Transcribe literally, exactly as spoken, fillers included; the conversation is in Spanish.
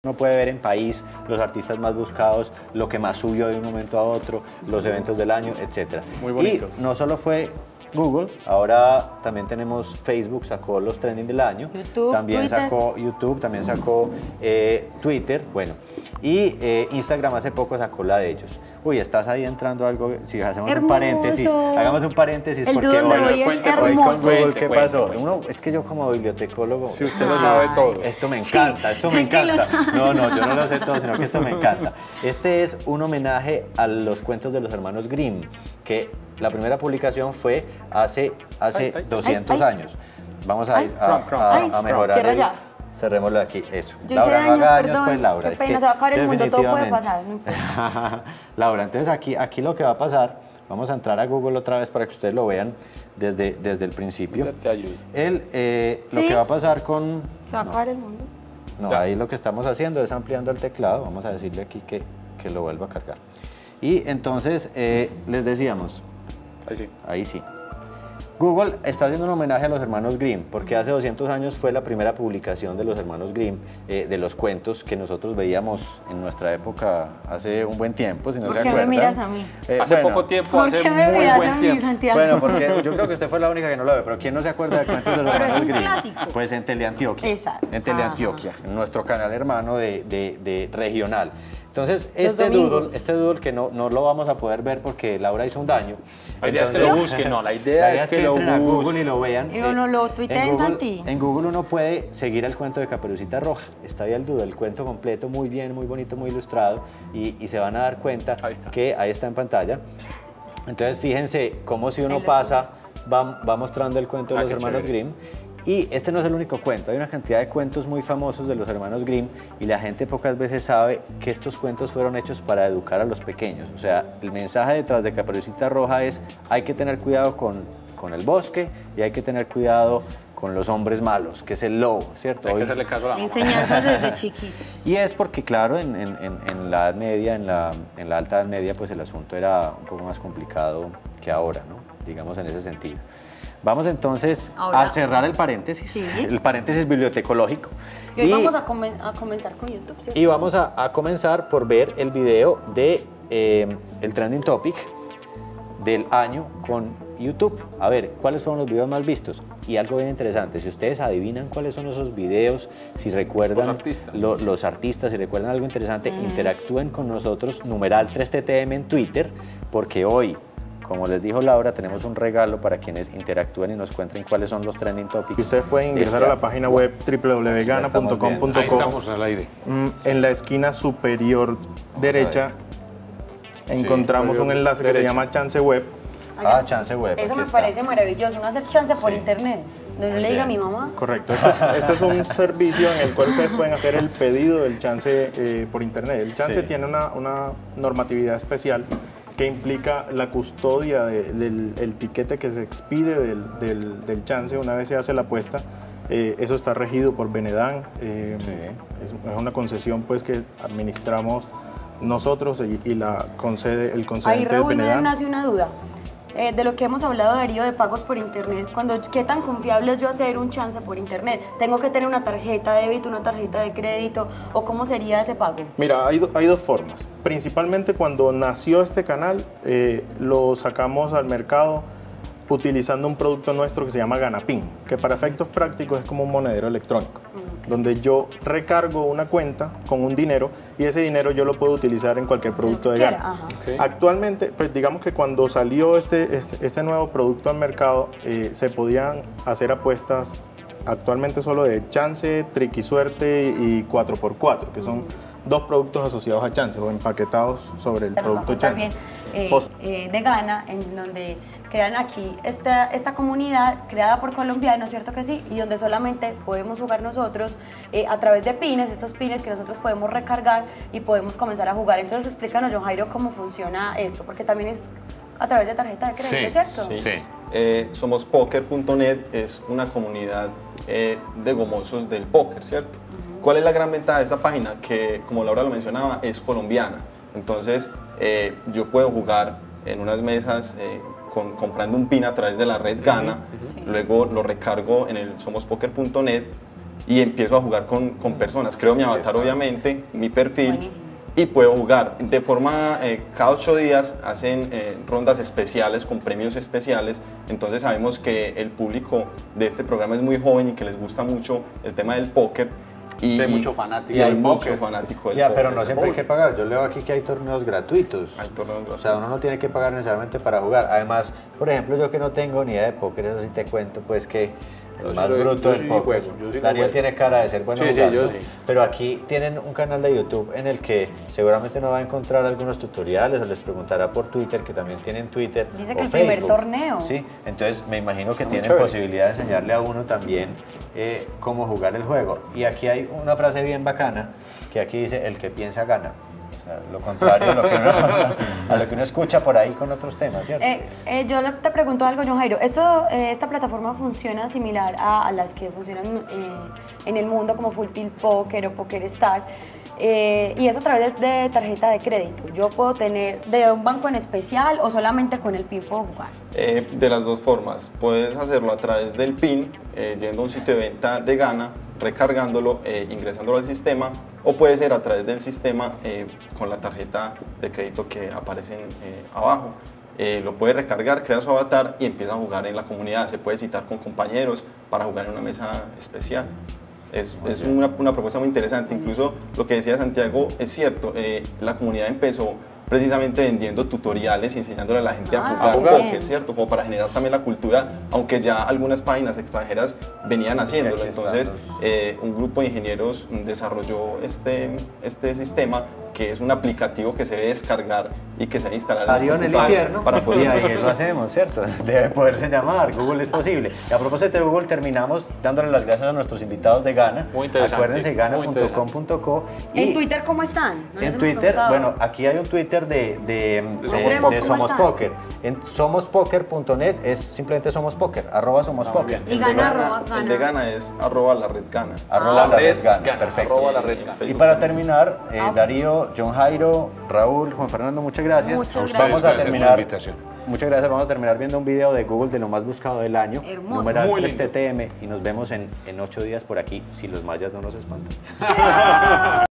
Uno puede ver en país los artistas más buscados, lo que más subió de un momento a otro, los eventos del año, etcétera. Muy bonito. Y no solo fue Google, ahora también tenemos Facebook, sacó los trending del año, YouTube, también Twitter. sacó YouTube, también sacó eh, Twitter, bueno, y eh, Instagram hace poco sacó la de ellos. Uy, estás ahí entrando algo, si hacemos Hermoso. un paréntesis, hagamos un paréntesis El porque doodle de hoy, hoy es cuente, hoy con hermoso. Google, Cuente, ¿qué cuente, pasó? cuente. Uno, es que yo como bibliotecólogo, Si usted lo sabe todo. esto me encanta, esto me Tranquilo. encanta. No, no, yo no lo sé todo, sino que esto me encanta. Este es un homenaje a los cuentos de los hermanos Grimm, que la primera publicación fue hace, hace Ay, ay. doscientos Ay, ay. años. Vamos a, Ay. a, Crom, a- Ay, a mejorar. cierra el- ya. Cerrémoslo aquí, eso. Yo Laura, hice no daños, haga daños, perdón. pues, Laura. Qué es pena, que se va a acabar el mundo, todo puede definitivamente. pasar, no importa. Laura, entonces aquí, aquí lo que va a pasar, vamos a entrar a Google otra vez para que ustedes lo vean desde, desde el principio. Te ayudo. El, eh, Lo ¿Sí? que va a pasar con... Se va a acabar el mundo. No, Ya. ahí lo que estamos haciendo es ampliando el teclado. Vamos a decirle aquí que, que lo vuelva a cargar. Y entonces eh, les decíamos, Ahí sí. ahí sí. Google está haciendo un homenaje a los hermanos Grimm, porque hace doscientos años fue la primera publicación de los hermanos Grimm, eh, de los cuentos que nosotros veíamos en nuestra época hace un buen tiempo, si no ¿Por se qué me acuerdan. miras a mí? Eh, Hace bueno, poco tiempo, ¿Por hace qué me muy miras a buen mí, tiempo. Santiago? Bueno, porque yo creo que usted fue la única que no lo ve, pero ¿quién no se acuerda de cuentos de los Pero es hermanos un Grimm? clásico. Pues en Teleantioquia. Exacto. En Teleantioquia, en nuestro canal hermano de, de- de regional. Entonces, Los este domingos. doodle, este doodle que no, no lo vamos a poder ver porque Laura hizo un daño. La idea es que lo busquen, no, la idea es que lo entren a Google busquen. y lo vean. Y uno Eh, lo tuitea en Google- Santi. En Google uno puede seguir el cuento de Caperucita Roja. Está ahí el doodle, el cuento completo, muy bien, muy bonito, muy ilustrado. Y, y se van a dar cuenta Ahí está. que ahí está en pantalla. Entonces, fíjense cómo si uno Ahí lo pasa, va, va mostrando el cuento de Ah, los qué hermanos chévere. Grimm. Y este no es el único cuento, hay una cantidad de cuentos muy famosos de los hermanos Grimm y la gente pocas veces sabe que estos cuentos fueron hechos para educar a los pequeños. O sea, el mensaje detrás de Caperucita Roja es hay que tener cuidado con, con el bosque y hay que tener cuidado con los hombres malos, que es el lobo, ¿cierto? Hay que Hoy- hacerle caso a la mamá. Enseñanzas desde chiquito. y es porque, claro, en, en- en- en la Edad Media, en la, en la Alta Edad Media, pues el asunto era un poco más complicado que ahora, ¿no? Digamos en ese sentido. Vamos entonces Ahora- a cerrar el paréntesis, Sí. el paréntesis bibliotecológico. Y hoy vamos a, comen- a comenzar con YouTube, ¿cierto? y vamos a, a comenzar por ver el video de eh, el trending topic del año con YouTube. A ver, ¿cuáles fueron los videos más vistos? Y algo bien interesante, si ustedes adivinan cuáles son esos videos, si recuerdan Los artistas. lo- los artistas, si recuerdan algo interesante, interactúen con nosotros, numeral tres T T M en Twitter, porque hoy, como les dijo Laura, tenemos un regalo para quienes interactúen y nos cuenten cuáles son los trending topics. Y ustedes pueden ingresar a la página web w w w punto gana punto com punto Ahí co. estamos al aire. Mm, En la esquina superior derecha encontramos un superior enlace que se derecha. llama Chance Web. Ah, Chance Web. Eso aquí me está. parece maravilloso, uno hacer chance por internet. No le diga a mi mamá. Correcto. Este es, este es un servicio en el cual ustedes pueden hacer el pedido del Chance eh, por internet. El Chance Sí. tiene una, una normatividad especial que implica la custodia de- del el tiquete que se expide del, del- del Chance una vez se hace la apuesta. Eh, eso está regido por Benedán. eh, Sí. es, es una concesión pues que administramos nosotros y, y la concede el Ahí concedente es Raúl me Benedán. nace una duda. Eh, de lo que hemos hablado, Darío, de pagos por internet, cuando qué tan confiable es yo hacer un chance por internet, tengo que tener una tarjeta de débito, una tarjeta de crédito, o cómo sería ese pago. Mira, hay, do- hay dos formas. Principalmente cuando nació este canal, eh, lo sacamos al mercado utilizando un producto nuestro que se llama Ganapin, que para efectos prácticos es como un monedero electrónico, donde yo recargo una cuenta con un dinero y ese dinero yo lo puedo utilizar en cualquier producto de quiera, Gana. ajá. Ok. Actualmente, pues digamos que cuando salió este, este, este nuevo producto al mercado, eh, se podían hacer apuestas actualmente solo de Chance, Triquisuerte y cuatro por cuatro, que son dos productos asociados a Chance o empaquetados sobre el Nos va a producto contar Chance. bien, eh, Post- eh, de Ghana, en donde crean aquí esta, esta comunidad creada por colombianos, ¿cierto que sí? Y donde solamente podemos jugar nosotros eh, a través de pines, estos pines que nosotros podemos recargar y podemos comenzar a jugar. Entonces explícanos, John Jairo, cómo funciona esto, porque también es a través de tarjeta de crédito, ¿cierto? sí. Eh, somos poker punto net, es una comunidad eh, de gomosos del póker, ¿cierto? ¿Cuál es la gran ventaja de esta página? Que, como Laura lo mencionaba, es colombiana. Entonces, eh, yo puedo jugar en unas mesas eh, con- comprando un pin a través de la red Gana, Sí. luego lo recargo en el somos poker punto net y empiezo a jugar con, con personas. Creo mi avatar, obviamente, mi perfil. Buenísimo. Y puedo jugar. De forma, eh, cada ocho días hacen eh, rondas especiales con premios especiales. Entonces sabemos que el público de este programa es muy joven y que les gusta mucho el tema del póker. Y hay mucho fanático y hay del mucho póker. fanático del Ya, póker. pero no siempre hay que pagar. Yo leo aquí que hay torneos gratuitos. Hay torneos gratuitos. O sea, uno no tiene que pagar necesariamente para jugar. Además, por ejemplo, yo que no tengo ni idea de póker, eso sí te cuento, pues que Yo el sí más lo- bruto yo del sí póker. juego, yo sí lo Darío juego. tiene cara de ser bueno Sí, sí, jugando. yo sí. Pero aquí tienen un canal de YouTube en el que seguramente uno va a encontrar algunos tutoriales o les preguntará por Twitter, que también tienen Twitter. Dice o que el primer Facebook. torneo. Sí, entonces me imagino que Muy tienen chévere. posibilidad de enseñarle a uno también eh, cómo jugar el juego. Y aquí hay una frase bien bacana que aquí dice: el que piensa gana. O sea, lo contrario a lo que uno, a lo que uno escucha por ahí con otros temas, ¿cierto? Eh, eh, yo le- te pregunto algo, John Jairo. Esto, eh, ¿Esta plataforma funciona similar a, a las que funcionan eh, en el mundo como Full Tilt Poker o Poker Star? Eh, y es a través de, de tarjeta de crédito. ¿Yo puedo tener de un banco en especial o solamente con el PIN puedo jugar? Eh, de las dos formas. Puedes hacerlo a través del PIN, eh, yendo a un sitio de venta de Gana, recargándolo, eh, ingresándolo al sistema, o puede ser a través del sistema eh, con la tarjeta de crédito que aparece eh, abajo. Eh, lo puede recargar, crea su avatar y empieza a jugar en la comunidad. Se puede citar con compañeros para jugar en una mesa especial. Es, es una, una propuesta muy interesante. Incluso lo que decía Santiago es cierto. Eh, la comunidad empezó precisamente vendiendo tutoriales y enseñándole a la gente Ah, a jugar jugar. póker, ¿cierto? Como para generar también la cultura, aunque ya algunas páginas extranjeras venían haciéndolo. aquí están Entonces, los- eh, un grupo de ingenieros desarrolló este, este sistema, que es un aplicativo que se debe descargar y que se debe instalar Darío en el computador infierno, para poder y ahí lo hacemos, ¿cierto? Debe poderse llamar, Google es posible. Y a propósito de Google, terminamos dándole las gracias a nuestros invitados de Gana. Muy interesante, Acuérdense, muy gana punto com interesante. punto co. ¿En Twitter cómo están? No les En hemos Twitter, preguntado. bueno, aquí hay un Twitter de, de, de- Somos de Poker. Somos ¿Cómo Poker. En somos poker punto net es simplemente Somos Poker, arroba Somos Ah, muy Poker. bien. Y El de Gana, Gana- arroba el de Gana. Gana es arroba la red Gana. Arroba La la red red Gana, Gana, perfecto. arroba la red Gana. Y para terminar, eh, Ah, ok. Darío, John Jairo, Raúl, Juan Fernando, muchas gracias. Muchas Vamos gracias. a Gracias por la terminar. invitación. Muchas gracias. Vamos a terminar viendo un video de Google de lo más buscado del año. Hermoso. Numeral Muy tres lindo. T T M. Y nos vemos en, en ocho días por aquí, si los mayas no nos espantan.